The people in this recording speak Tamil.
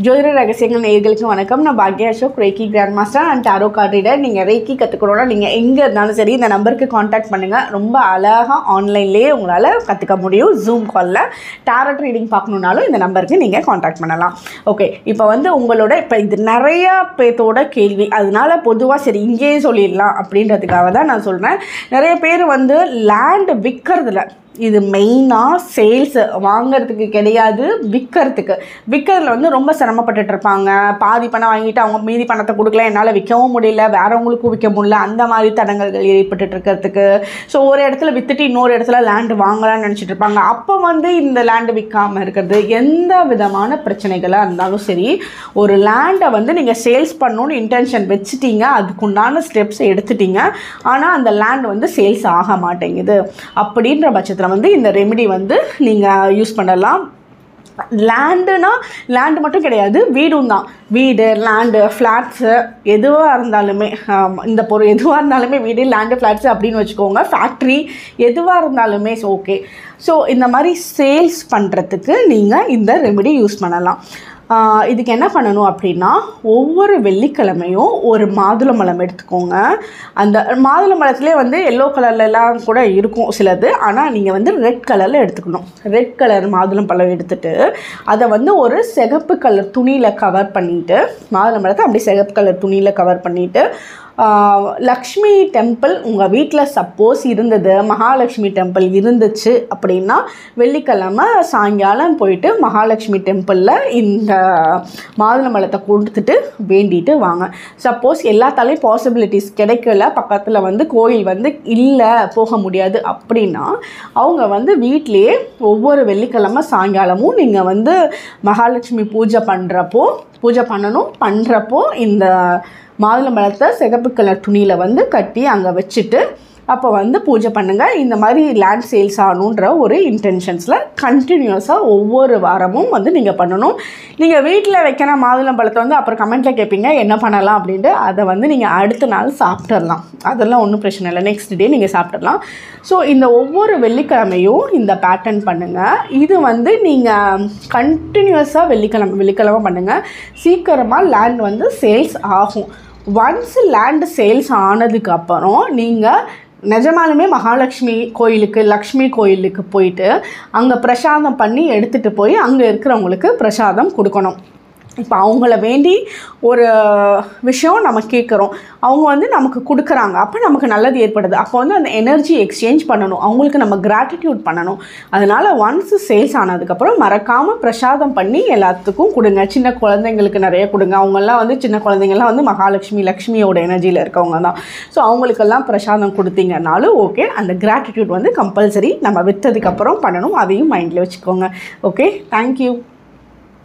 ஜோதிட ரகசியங்கள் நேயர்களுக்கு வணக்கம். நான் பாghya ashok, reiki grand master and tarot card reader. நீங்கள் reiki கற்றுக்கணுன்னா நீங்கள் எங்கே இருந்தாலும் சரி இந்த நம்பருக்கு காண்டாக்ட் பண்ணுங்கள். ரொம்ப அழகாக ஆன்லைன்லேயே உங்களால் கற்றுக்க முடியும். ஜூம் காலில் டாரட் ரீடிங் பார்க்கணுன்னாலும் இந்த நம்பருக்கு நீங்கள் காண்டாக்ட் பண்ணலாம். ஓகே, இப்போ உங்களோட இப்போ இது நிறையா பேர்த்தோட கேள்வி, அதனால பொதுவாக சரி இங்கேயே சொல்லிடலாம் அப்படின்றதுக்காக தான் நான் சொல்கிறேன். நிறைய பேர் லேண்டு விற்கிறதுல இது மெயினாக சேல்ஸ் வாங்கிறதுக்கு கிடையாது, விற்கிறதுல ரொம்ப சிரமப்பட்டுட்டு இருப்பாங்க. பாதி பணம் வாங்கிட்டு அவங்க மீதி பணத்தை கொடுக்கல, என்னால் விற்கவும் முடியல, வேறவங்களுக்கும் விற்க முடியல, அந்த மாதிரி தடங்கல்கள் ஏற்பட்டு இருக்கிறதுக்கு. ஸோ ஒரு இடத்துல விற்றுட்டு இன்னொரு இடத்துல லேண்டு வாங்கலாம்னு நினச்சிட்டு இருப்பாங்க. அப்போ இந்த லேண்டு விற்காமல் இருக்கிறது எந்த விதமான பிரச்சனைகளாக இருந்தாலும் சரி, ஒரு லேண்டை நீங்கள் சேல்ஸ் பண்ணணுன்னு இன்டென்ஷன் வச்சுட்டீங்க, அதுக்குண்டான ஸ்டெப்ஸ் எடுத்துட்டீங்க, ஆனால் அந்த லேண்ட் சேல்ஸ் ஆக மாட்டேங்குது அப்படின்ற பட்சத்தில் இந்த ரெமெடி நீங்கள் யூஸ் பண்ணலாம். லேண்டுனா லேண்டு மட்டும் கிடையாது, வீடும் தான். வீடு, லேண்டு, ஃப்ளாட்ஸு எதுவாக இருந்தாலுமே, இந்த பொருள் எதுவாக இருந்தாலுமே வீடு, லேண்டு, ஃப்ளாட்ஸு அப்படின்னு வச்சுக்கோங்க. ஃபேக்ட்ரி எதுவாக இருந்தாலுமே ஓகே. ஸோ இந்த மாதிரி சேல்ஸ் பண்ணுறதுக்கு நீங்கள் இந்த ரெமெடி யூஸ் பண்ணலாம். இதுக்கு என்ன பண்ணணும் அப்படின்னா, ஒவ்வொரு வெள்ளிக்கிழமையும் ஒரு மாதுளம்பழம் எடுத்துக்கோங்க. அந்த மாதுளம்பழத்துலேயே எல்லோ கலர்லலாம் கூட இருக்கும் சிலது, ஆனால் நீங்கள் ரெட் கலரில் எடுத்துக்கணும். ரெட் கலர் மாதுளம்பழம் எடுத்துகிட்டு அதை ஒரு சிகப்பு கலர் துணியில் கவர் பண்ணிவிட்டு, மாதுளம்பழத்தை அப்படியே சிகப்பு கலர் துணியில் கவர் பண்ணிவிட்டு, லக்ஷ்மி டெம்பிள் உங்கள் வீட்டில் சப்போஸ் இருந்தது, மகாலட்சுமி டெம்பிள் இருந்துச்சு அப்படின்னா வெள்ளிக்கிழமை சாயங்காலம் போயிட்டு மகாலட்சுமி டெம்பிளில் இந்த மாதுளம்பழத்தை கொடுத்துட்டு வேண்டிட்டு வாங்க. சப்போஸ் எல்லாத்தாலையும் பாசிபிலிட்டிஸ் கிடைக்கல, பக்கத்தில் கோயில் இல்லை, போக முடியாது அப்படின்னா அவங்க வீட்டிலையே ஒவ்வொரு வெள்ளிக்கிழமை சாயங்காலமும் நீங்கள் மகாலட்சுமி பூஜை பண்ணுறப்போ இந்த மாதுளம்பழத்தை சிகப்பு கலர் துணியில் கட்டி அங்கே வச்சுட்டு அப்போ பூஜை பண்ணுங்கள். இந்த மாதிரி லேண்ட் சேல்ஸ் ஆகணுன்ற ஒரு இன்டென்ஷன்ஸில் கண்டினியூஸாக ஒவ்வொரு வாரமும் நீங்கள் பண்ணணும். நீங்கள் வீட்டில் வைக்கிற மாதுளம்பழத்தை அப்புறம் கமெண்ட்டில் கேட்பீங்க என்ன பண்ணலாம் அப்படின்ட்டு. அதை நீங்கள் அடுத்த நாள் சாப்பிட்றலாம், அதெல்லாம் ஒன்றும் பிரச்சனை இல்லை, நெக்ஸ்ட் டே நீங்கள் சாப்பிட்றலாம். ஸோ இந்த ஒவ்வொரு வெள்ளிக்கிழமையும் இந்த பேட்டர்ன் பண்ணுங்கள். இது நீங்கள் கண்டினியூஸாக வெள்ளிக்கிழமை பண்ணுங்கள். சீக்கிரமாக லேண்ட் சேல்ஸ் ஆகும். ஒன்ஸ் லேண்ட் சேல்ஸ் ஆனதுக்கப்புறம் நீங்கள் நிஜமாலுமே மகாலட்சுமி கோயிலுக்கு, லக்ஷ்மி கோயிலுக்கு போயிட்டு அங்கே பிரசாதம் பண்ணி எடுத்துகிட்டு போய் அங்கே இருக்கிறவங்களுக்கு பிரசாதம் கொடுக்கணும். இப்போ அவங்கள வேண்டி ஒரு விஷயம் நம்ம கேட்குறோம், அவங்க நமக்கு கொடுக்குறாங்க, அப்போ நமக்கு நல்லது ஏற்படுது. அப்போ அந்த எனர்ஜி எக்ஸ்சேஞ்ச் பண்ணணும், அவங்களுக்கு நம்ம கிராட்டிடியூட் பண்ணணும். அதனால் ஒன்ஸ் சேல்ஸ் ஆனதுக்கப்புறம் மறக்காமல் பிரசாதம் பண்ணி எல்லாத்துக்கும் கொடுங்க. சின்ன குழந்தைங்களுக்கு நிறைய கொடுங்க. அவங்கெல்லாம் சின்ன குழந்தைங்கள்லாம் மகாலட்சுமி, லக்ஷ்மியோட எனர்ஜியில் இருக்கவங்க தான். ஸோ அவங்களுக்கெல்லாம் பிரசாதம் கொடுத்தீங்கன்னாலும் ஓகே. அந்த கிராட்டிடியூட் கம்பல்சரி நம்ம விற்றதுக்கப்புறம் பண்ணணும், அதையும் மைண்டில் வச்சுக்கோங்க. Okay, thank you.